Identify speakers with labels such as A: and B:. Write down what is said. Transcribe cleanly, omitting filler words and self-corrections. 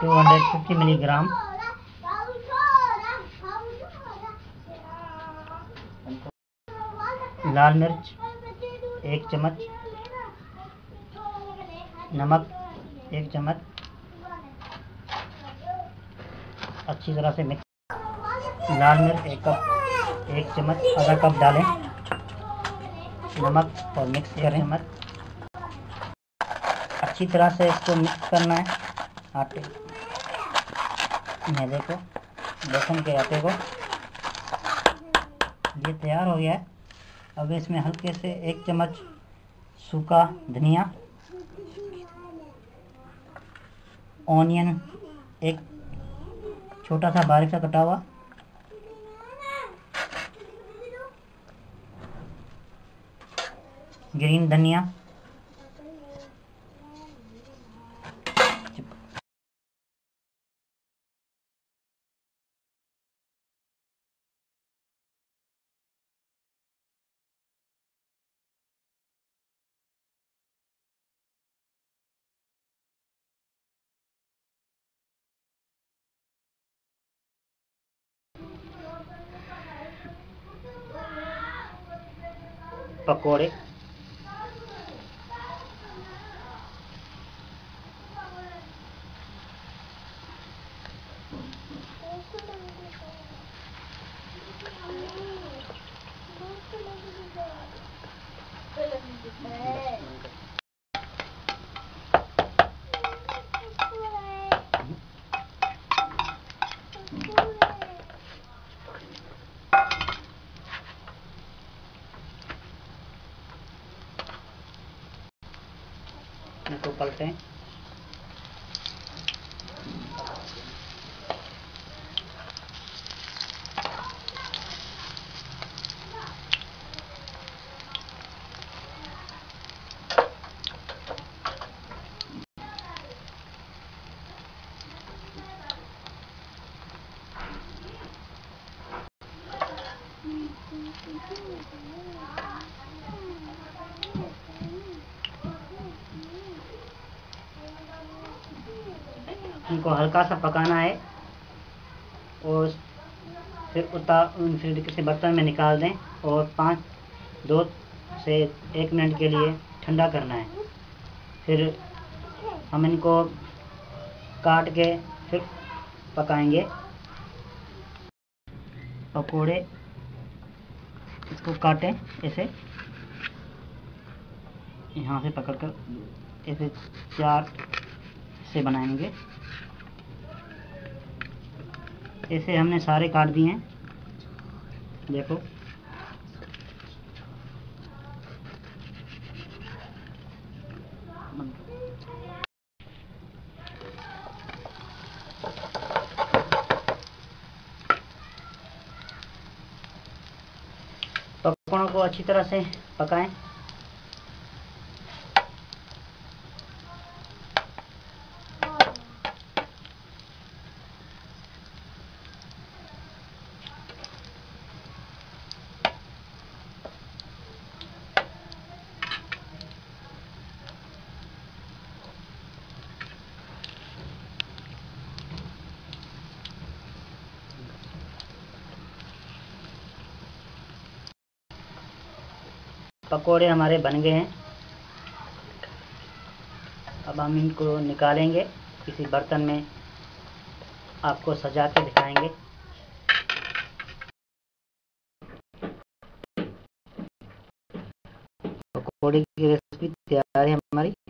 A: 250 milligram लाल मिर्च 1 चम्मच, नमक 1 चम्मच, अच्छी तरह से मिक्स। लाल मिर्च 1 चम्मच, आधा कप डालें, नमक और मिक्स करें। अच्छी तरह से इसको मिक्स करना है आटे मैदे को, बेसन के आटे को। ये तैयार हो गया है। अब इसमें हल्के से 1 चम्मच सूखा धनिया, ऑनियन 1 छोटा सा बारीक सा कटा हुआ, ग्रीन धनिया, पकोड़े, इनको पलटें। इनको हल्का सा पकाना है और फिर किसी बर्तन में निकाल दें और 2 से 1 मिनट के लिए ठंडा करना है। फिर हम इनको काट के फिर पकाएंगे। पकोड़े इसको काटें ऐसे, यहाँ से पकड़कर ऐसे 4 से बनाएंगे। ऐसे हमने सारे काट दिए हैं, देखो। पकौड़ों को अच्छी तरह से पकाएं। पकोड़े हमारे बन गए हैं। अब हम इनको निकालेंगे, किसी बर्तन में आपको सजा के दिखाएंगे। पकोड़े की रेसिपी तैयार है हमारी।